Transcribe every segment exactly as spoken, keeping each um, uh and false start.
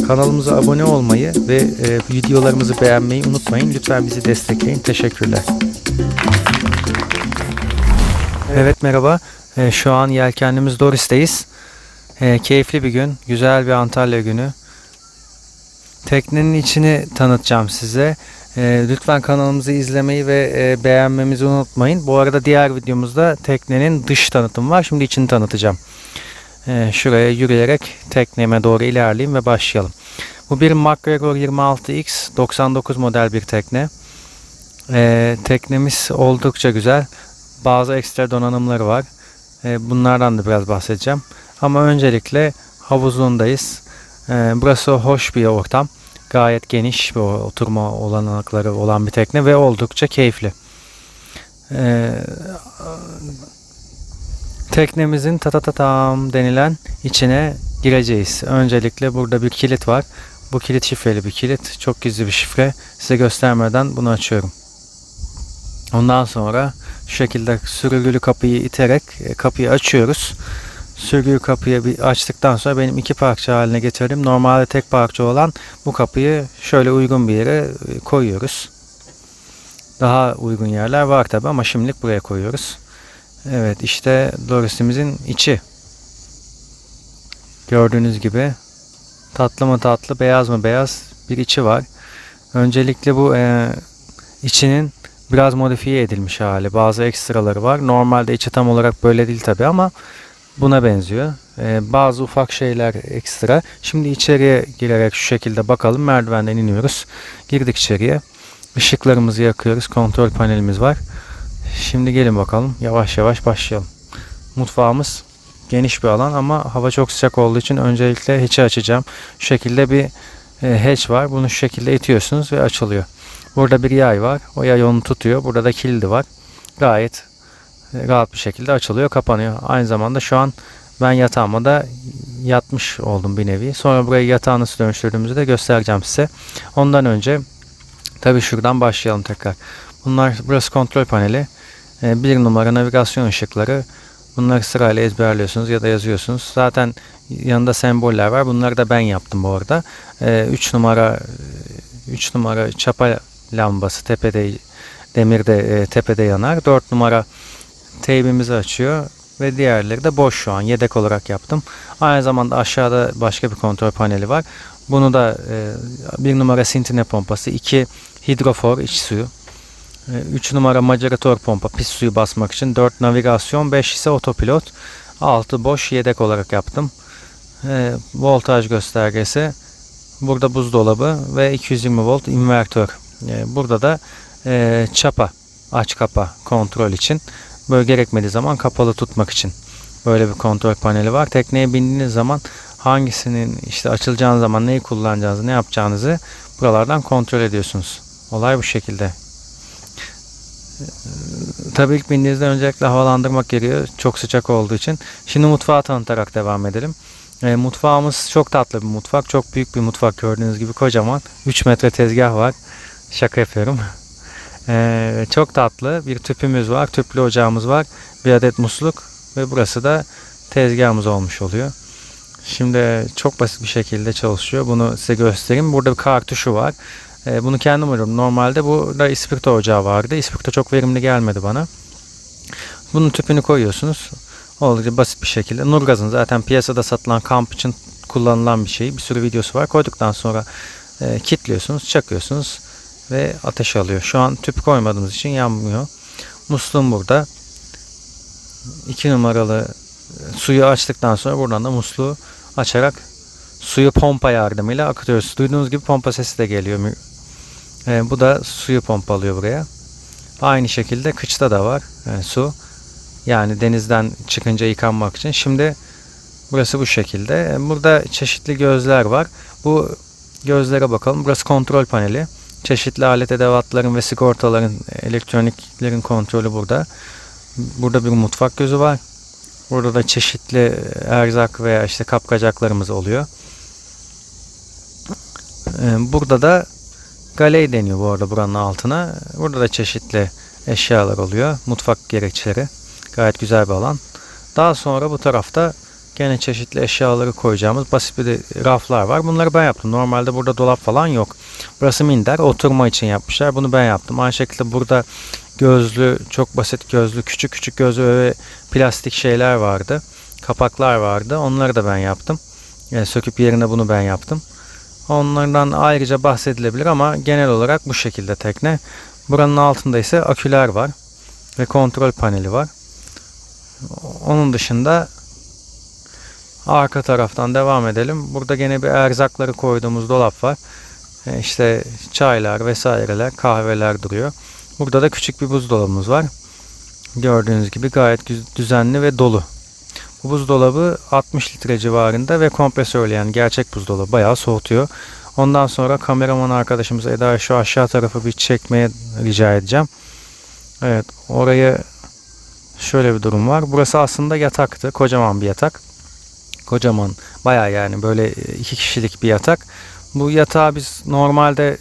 Kanalımıza abone olmayı ve e, videolarımızı beğenmeyi unutmayın. Lütfen bizi destekleyin. Teşekkürler. Evet, merhaba. E, şu an yelkenlimiz Doris'teyiz. E, keyifli bir gün. Güzel bir Antalya günü. Teknenin içini tanıtacağım size. E, lütfen kanalımızı izlemeyi ve e, beğenmemizi unutmayın. Bu arada diğer videomuzda teknenin dış tanıtımı var. Şimdi içini tanıtacağım. E, şuraya yürüyerek tekneme doğru ilerleyeyim ve başlayalım. Bu bir MacGregor yirmi altı X doksan dokuz model bir tekne. E, teknemiz oldukça güzel. Bazı ekstra donanımları var. E, bunlardan da biraz bahsedeceğim. Ama öncelikle havuzundayız. E, burası hoş bir ortam. Gayet geniş bir oturma olanakları olan bir tekne ve oldukça keyifli. E, teknemizin tatatatam denilen içine gireceğiz. Öncelikle burada bir kilit var. Bu kilit şifreli bir kilit. Çok gizli bir şifre. Size göstermeden bunu açıyorum. Ondan sonra şu şekilde sürgülü kapıyı iterek kapıyı açıyoruz. Sürgülü kapıyı bir açtıktan sonra benim iki parça haline getirdim. Normalde tek parça olan bu kapıyı şöyle uygun bir yere koyuyoruz. Daha uygun yerler var tabi ama şimdilik buraya koyuyoruz. Evet, işte Doris'imizin içi. Gördüğünüz gibi tatlı mı tatlı, beyaz mı beyaz bir içi var. Öncelikle bu e, içinin biraz modifiye edilmiş hali. Bazı ekstraları var. Normalde içi tam olarak böyle değil tabi ama buna benziyor. Ee, bazı ufak şeyler ekstra. Şimdi içeriye girerek şu şekilde bakalım. Merdivenden iniyoruz. Girdik içeriye. Işıklarımızı yakıyoruz. Kontrol panelimiz var. Şimdi gelin bakalım. Yavaş yavaş başlayalım. Mutfağımız geniş bir alan ama hava çok sıcak olduğu için öncelikle hatch'i açacağım. Şu şekilde bir e, hatch var. Bunu şu şekilde itiyorsunuz ve açılıyor. Burada bir yay var. O yay onu tutuyor. Burada da kilidi var. Gayet rahat bir şekilde açılıyor, kapanıyor. Aynı zamanda şu an ben yatağıma da yatmış oldum bir nevi. Sonra burayı yatağı nasıl dönüştürdüğümüzü de göstereceğim size. Ondan önce tabii şuradan başlayalım tekrar. Bunlar, burası kontrol paneli. Bir numara navigasyon ışıkları. Bunları sırayla ezberliyorsunuz ya da yazıyorsunuz. Zaten yanında semboller var. Bunları da ben yaptım bu arada. üç numara üç numara çapa lambası tepede, demirde tepede yanar. dört numara teybimizi açıyor ve diğerleri de boş şu an. Yedek olarak yaptım. Aynı zamanda aşağıda başka bir kontrol paneli var. Bunu da e, bir numara sintine pompası, iki hidrofor iç suyu, e, üç numara maceratör pompa pis suyu basmak için, dört navigasyon, beş ise otopilot, altı boş yedek olarak yaptım. E, voltaj göstergesi, burada buzdolabı ve iki yüz yirmi volt invertör. E, burada da e, çapa aç kapa kontrol için. Böyle gerekmediği zaman kapalı tutmak için böyle bir kontrol paneli var. Tekneye bindiğiniz zaman hangisinin işte açılacağınız zaman neyi kullanacağınızı, ne yapacağınızı buralardan kontrol ediyorsunuz. Olay bu şekilde. Tabii ilk bindiğinizde öncelikle havalandırmak gerekiyor. Çok sıcak olduğu için. Şimdi mutfağı tanıtarak devam edelim. E, mutfağımız çok tatlı bir mutfak. Çok büyük bir mutfak, gördüğünüz gibi kocaman. üç metre tezgah var. Şaka yapıyorum. Ee, çok tatlı bir tüpümüz var, tüplü ocağımız var, bir adet musluk ve burası da tezgahımız olmuş oluyor. Şimdi çok basit bir şekilde çalışıyor. Bunu size göstereyim. Burada bir kartuşu var. Ee, bunu kendim uydurdum. Normalde burada ispirto ocağı vardı. İspirto çok verimli gelmedi bana. Bunun tüpünü koyuyorsunuz. Oldukça basit bir şekilde. Nurgaz'ın zaten piyasada satılan kamp için kullanılan bir şey. Bir sürü videosu var. Koyduktan sonra e, kilitliyorsunuz, çakıyorsunuz ve ateş alıyor. Şu an tüp koymadığımız için yanmıyor. Musluğum burada. iki numaralı suyu açtıktan sonra buradan da musluğu açarak suyu pompa yardımıyla akıtıyoruz. Duyduğunuz gibi pompa sesi de geliyor. E, bu da suyu pompalıyor buraya. Aynı şekilde kıçta da var yani su. Yani denizden çıkınca yıkanmak için. Şimdi burası bu şekilde. Burada çeşitli gözler var. Bu gözlere bakalım. Burası kontrol paneli. Çeşitli alet edevatların ve sigortaların, elektroniklerin kontrolü burada. Burada bir mutfak gözü var. Burada da çeşitli erzak veya işte kapkacaklarımız oluyor. Burada da galey deniyor bu arada buranın altına. Burada da çeşitli eşyalar oluyor. Mutfak gereçleri. Gayet güzel bir alan. Daha sonra bu tarafta Gene çeşitli eşyaları koyacağımız basit bir raflar var. Bunları ben yaptım. Normalde burada dolap falan yok. Burası minder. Oturma için yapmışlar. Bunu ben yaptım. Aynı şekilde burada gözlü, çok basit gözlü, küçük küçük gözlü ve plastik şeyler vardı. Kapaklar vardı. Onları da ben yaptım. Yani söküp yerine bunu ben yaptım. Onlardan ayrıca bahsedilebilir ama genel olarak bu şekilde tekne. Buranın altında ise aküler var ve kontrol paneli var. Onun dışında arka taraftan devam edelim. Burada gene bir erzakları koyduğumuz dolap var. E işte çaylar vesaireler, kahveler duruyor. Burada da küçük bir buzdolabımız var. Gördüğünüz gibi gayet düzenli ve dolu. Bu buzdolabı altmış litre civarında ve kompresörlü, yani gerçek buzdolabı, bayağı soğutuyor. Ondan sonra kameraman arkadaşımız Eda şu aşağı tarafı bir çekmeye rica edeceğim. Evet, orayı şöyle bir durum var. Burası aslında yataktı. Kocaman bir yatak. Kocaman, bayağı yani böyle iki kişilik bir yatak. Bu yatağı biz normalde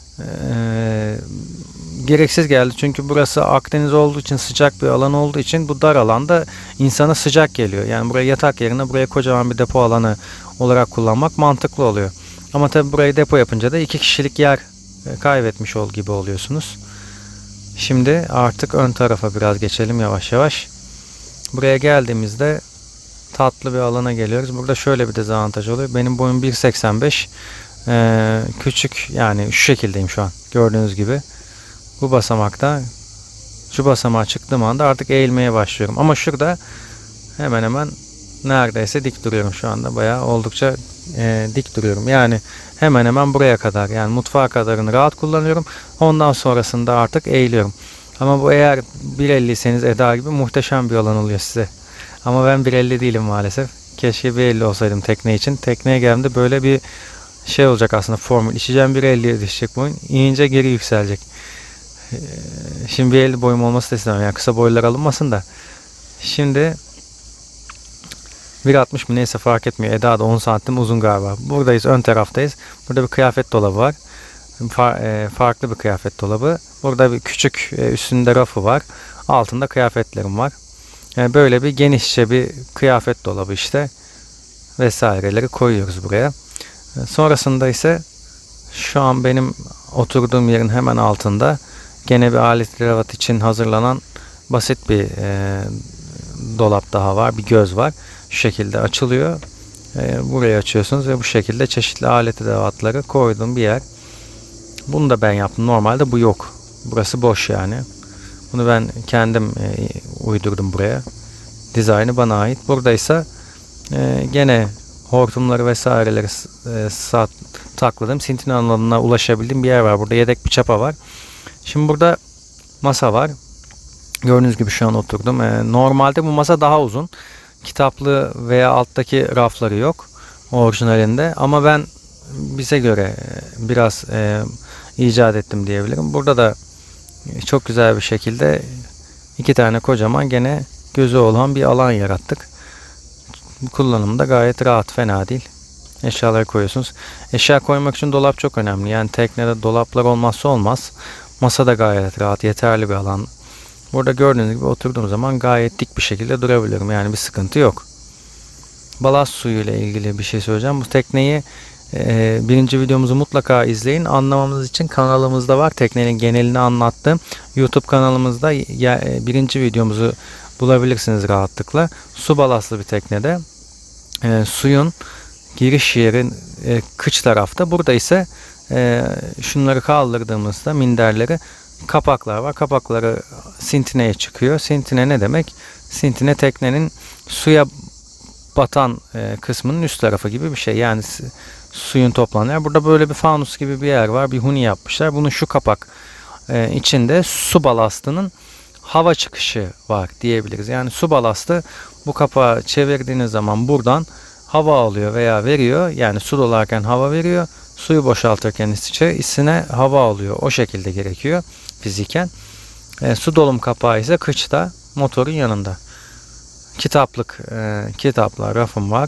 e, gereksiz geldi. Çünkü burası Akdeniz olduğu için, sıcak bir alan olduğu için bu dar alanda insana sıcak geliyor. Yani buraya yatak yerine buraya kocaman bir depo alanı olarak kullanmak mantıklı oluyor. Ama tabi burayı depo yapınca da iki kişilik yer kaybetmiş ol gibi oluyorsunuz. Şimdi artık ön tarafa biraz geçelim yavaş yavaş. Buraya geldiğimizde tatlı bir alana geliyoruz. Burada şöyle bir dezavantaj oluyor. Benim boyum bir seksen beş. Ee, küçük, yani şu şekildeyim şu an. Gördüğünüz gibi. Bu basamakta, şu basamağa çıktığım anda artık eğilmeye başlıyorum. Ama şurada hemen hemen neredeyse dik duruyorum şu anda. Bayağı oldukça e, dik duruyorum. Yani hemen hemen buraya kadar, yani mutfağa kadarını rahat kullanıyorum. Ondan sonrasında artık eğiliyorum. Ama bu, eğer bir elliyseniz Eda gibi, muhteşem bir alan oluyor size. Ama ben bir elli değilim maalesef. Keşke bir elli olsaydım tekne için. Tekneye geldiğimde böyle bir şey olacak aslında, formül. İçeceğim bir elliye düşecek boyun. İnince geri yükselecek. Şimdi bir elli boyum olması da istemem. Yani kısa boylar alınmasın da. Şimdi bir altmış mı neyse, fark etmiyor. Eda da on santim uzun galiba. Buradayız, ön taraftayız. Burada bir kıyafet dolabı var. Farklı bir kıyafet dolabı. Burada bir küçük üstünde rafı var. Altında kıyafetlerim var. Yani böyle bir genişçe bir kıyafet dolabı işte. Vesaireleri koyuyoruz buraya. Sonrasında ise şu an benim oturduğum yerin hemen altında gene bir alet edevat için hazırlanan basit bir e, dolap daha var. Bir göz var. Şu şekilde açılıyor. E, burayı açıyorsunuz ve bu şekilde çeşitli alet edevatları koyduğum bir yer. Bunu da ben yaptım. Normalde bu yok. Burası boş yani. Bunu ben kendim e, uydurdum buraya. Dizaynı bana ait. Buradaysa e, gene hortumları vesaireleri e, sat, takladım. Sintin alanına ulaşabildiğim bir yer var. Burada yedek bir çapa var. Şimdi burada masa var. Gördüğünüz gibi şu an oturdum. E, normalde bu masa daha uzun. Kitaplı veya alttaki rafları yok orijinalinde. Ama ben bize göre biraz e, icat ettim diyebilirim. Burada da çok güzel bir şekilde iki tane kocaman gene gözü olan bir alan yarattık. Kullanımda gayet rahat, fena değil. Eşyaları koyuyorsunuz. Eşya koymak için dolap çok önemli. Yani teknede dolaplar olmazsa olmaz. Masa da gayet rahat, yeterli bir alan. Burada gördüğünüz gibi oturduğum zaman gayet dik bir şekilde durabiliyorum. Yani bir sıkıntı yok. Balast suyu ile ilgili bir şey söyleyeceğim. Bu tekneyi e, birinci videomuzu mutlaka izleyin. Anlamamız için kanalımızda var. Teknenin genelini anlattığım YouTube kanalımızda ya, e, birinci videomuzu bulabilirsiniz rahatlıkla. Su balastlı bir teknede. E, suyun giriş yerin e, kıç tarafta. Burada ise e, şunları kaldırdığımızda minderleri, kapaklar var. Kapakları sintineye çıkıyor. Sintine ne demek? Sintine teknenin suya batan e, kısmının üst tarafı gibi bir şey. Yani suyun toplandığı yer. Burada böyle bir fanus gibi bir yer var. Bir huni yapmışlar. Bunun şu kapak e, içinde su balastının hava çıkışı var diyebiliriz. Yani su balastı bu kapağı çevirdiğiniz zaman buradan hava alıyor veya veriyor. Yani su dolarken hava veriyor. Suyu boşaltırken içe, içine hava alıyor. O şekilde gerekiyor fiziken. E, su dolum kapağı ise kıçta, motorun yanında. Kitaplık, e, kitaplar, rafım var.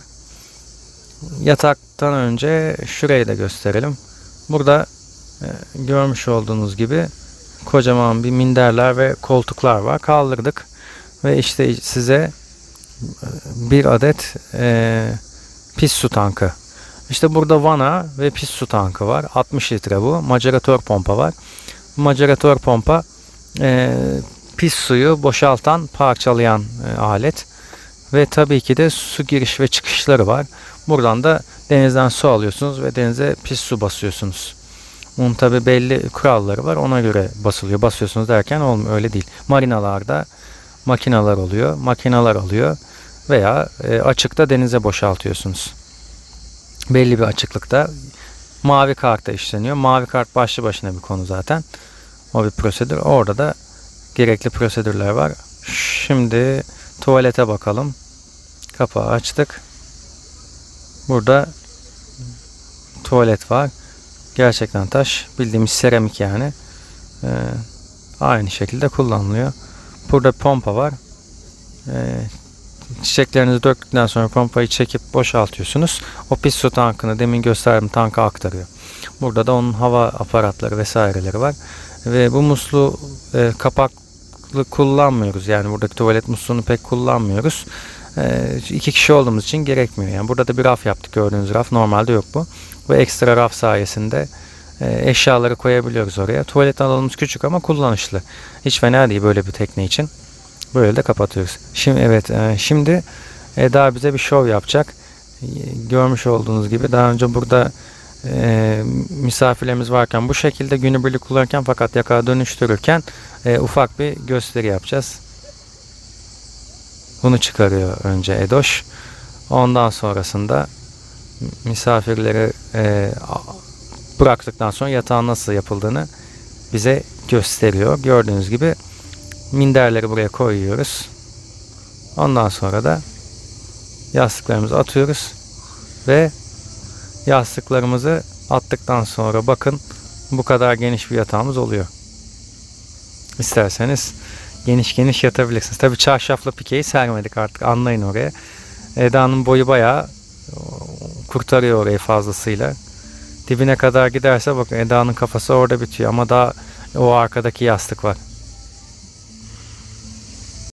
Yataktan önce şurayı da gösterelim. Burada e, görmüş olduğunuz gibi kocaman bir minderler ve koltuklar var. Kaldırdık ve işte size bir adet e, pis su tankı. İşte burada vana ve pis su tankı var. altmış litre bu. Maceratör pompa var. Maceratör pompa e, pis suyu boşaltan, parçalayan e, alet. Ve tabii ki de su giriş ve çıkışları var. Buradan da denizden su alıyorsunuz ve denize pis su basıyorsunuz. Bunun tabii belli kuralları var. Ona göre basılıyor. Basıyorsunuz derken olmuyor. Öyle değil. Marinalarda makineler oluyor. Makineler alıyor. Veya e, açıkta denize boşaltıyorsunuz. Belli bir açıklıkta mavi karta işleniyor. Mavi kart başlı başına bir konu zaten. O bir prosedür. Orada da gerekli prosedürler var. Şimdi tuvalete bakalım. Kapağı açtık. Burada tuvalet var. Gerçekten taş. Bildiğimiz seramik yani. Ee, aynı şekilde kullanılıyor. Burada pompa var. Ee, çiçeklerinizi döktükten sonra pompayı çekip boşaltıyorsunuz. O pis su tankını demin gösterdiğim tanka aktarıyor. Burada da onun hava aparatları vesaireleri var. Ve bu musluğu e, kapaklı kullanmıyoruz. Yani buradaki tuvalet musluğunu pek kullanmıyoruz. E, iki kişi olduğumuz için gerekmiyor. Yani burada da bir raf yaptık, gördüğünüz raf. Normalde yok bu. Ve ekstra raf sayesinde e, eşyaları koyabiliyoruz oraya. Tuvalet alanımız küçük ama kullanışlı. Hiç fena değil böyle bir tekne için. Böyle de kapatıyoruz. Şimdi evet, e, şimdi Eda bize bir şov yapacak. E, görmüş olduğunuz gibi daha önce burada e, misafirlerimiz varken bu şekilde günübirlik kullanırken fakat yakağı dönüştürürken e, ufak bir gösteri yapacağız. Bunu çıkarıyor önce Edoş. Ondan sonrasında misafirleri e, bıraktıktan sonra yatağın nasıl yapıldığını bize gösteriyor. Gördüğünüz gibi minderleri buraya koyuyoruz. Ondan sonra da yastıklarımızı atıyoruz ve yastıklarımızı attıktan sonra bakın bu kadar geniş bir yatağımız oluyor. İsterseniz geniş geniş yatabilirsiniz. Tabi çarşafla pikeyi sermedik artık, anlayın oraya. Eda'nın boyu bayağı kurtarıyor orayı fazlasıyla. Dibine kadar giderse bakın Eda'nın kafası orada bitiyor ama daha o arkadaki yastık var.